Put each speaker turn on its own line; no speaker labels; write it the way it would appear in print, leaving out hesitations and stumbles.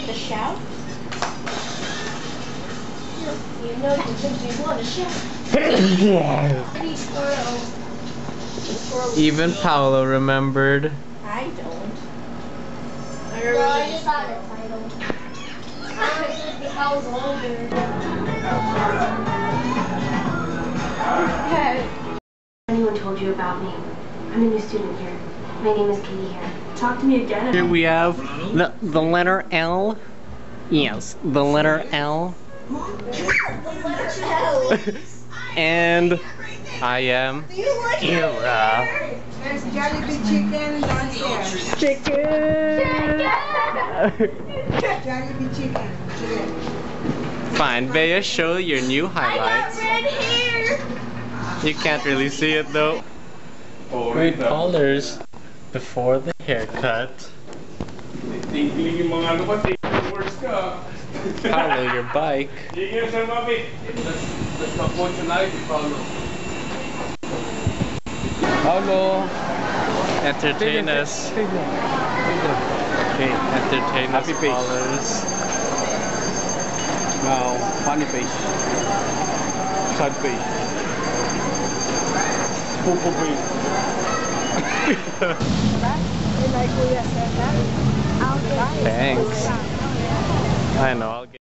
to shout? You know you think you want to shout.
Even Paolo remembered.
I don't.
I just got a title. I was older.
Anyone told you about me? I'm a new student here. My name is Katie here.
Talk to me again.
Here we have the letter L. Yes, the letter L. And I am Ira.
There's Jollibee chicken downstairs.
Chicken!
Jollibee chicken.
Fine, Bea, show your new
I got
highlights.
red hair.
You can't really see it though. Great colors before the haircut. Follow your bike. Hello. Entertain us. Okay, entertain us, callers.
Now, funny face. Sad face. Popo face.
Thanks. I know. I'll get